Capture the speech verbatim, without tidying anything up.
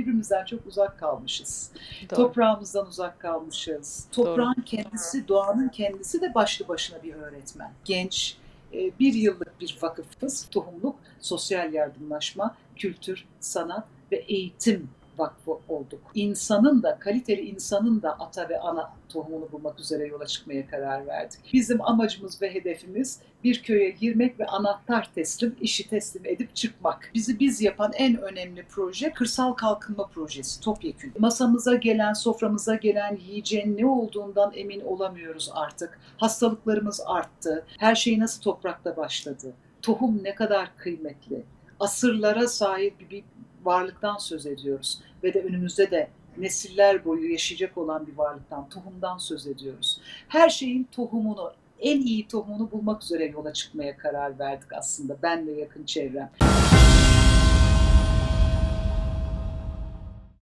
birbirimizden çok uzak kalmışız. Doğru. Toprağımızdan uzak kalmışız. Toprağın Doğru. kendisi, doğanın kendisi de başlı başına bir öğretmen. Genç, bir yıllık bir vakıfız. Tohumluk, sosyal yardımlaşma, kültür, sanat ve eğitim vakfı olduk. İnsanın da, kaliteli insanın da ata ve ana tohumunu bulmak üzere yola çıkmaya karar verdik. Bizim amacımız ve hedefimiz bir köye girmek ve anahtar teslim, işi teslim edip çıkmak. Bizi biz yapan en önemli proje kırsal kalkınma projesi, topyekün. Masamıza gelen, soframıza gelen yiyeceğin ne olduğundan emin olamıyoruz artık. Hastalıklarımız arttı. Her şey nasıl toprakta başladı? Tohum ne kadar kıymetli? Asırlara sahip bir varlıktan söz ediyoruz ve de önümüzde de nesiller boyu yaşayacak olan bir varlıktan, tohumdan söz ediyoruz. Her şeyin tohumunu, en iyi tohumunu bulmak üzere yola çıkmaya karar verdik aslında, ben ve yakın çevrem.